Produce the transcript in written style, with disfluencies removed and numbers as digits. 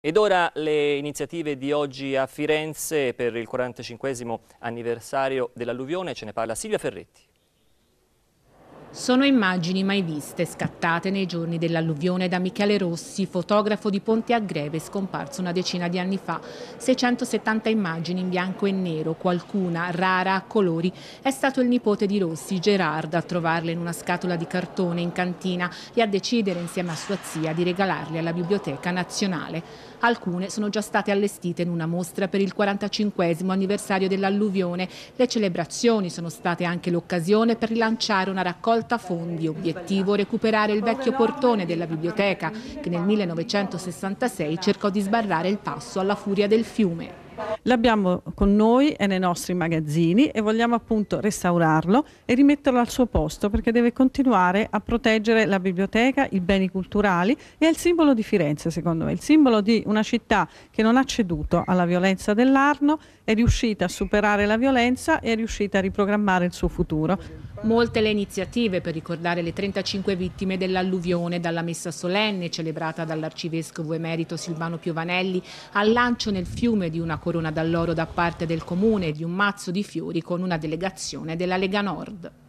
Ed ora le iniziative di oggi a Firenze per il 45esimo anniversario dell'alluvione, ce ne parla Silvia Ferretti. Sono immagini mai viste, scattate nei giorni dell'alluvione da Michele Rossi, fotografo di Ponte a Greve, scomparso una decina di anni fa. 670 immagini in bianco e nero, qualcuna rara a colori. È stato il nipote di Rossi, Gerard, a trovarle in una scatola di cartone in cantina e a decidere insieme a sua zia di regalarle alla Biblioteca Nazionale. Alcune sono già state allestite in una mostra per il 45esimo anniversario dell'alluvione. Le celebrazioni sono state anche l'occasione per rilanciare una raccolta fondi, obiettivo recuperare il vecchio portone della biblioteca che nel 1966 cercò di sbarrare il passo alla furia del fiume. L'abbiamo con noi e nei nostri magazzini e vogliamo appunto restaurarlo e rimetterlo al suo posto perché deve continuare a proteggere la biblioteca, i beni culturali e è il simbolo di Firenze, secondo me, il simbolo di una città che non ha ceduto alla violenza dell'Arno, è riuscita a superare la violenza e è riuscita a riprogrammare il suo futuro. Molte le iniziative per ricordare le 35 vittime dell'alluvione, dalla messa solenne celebrata dall'arcivescovo emerito Silvano Piovanelli al lancio nel fiume di una corona d'alloro da parte del comune e di un mazzo di fiori con una delegazione della Lega Nord.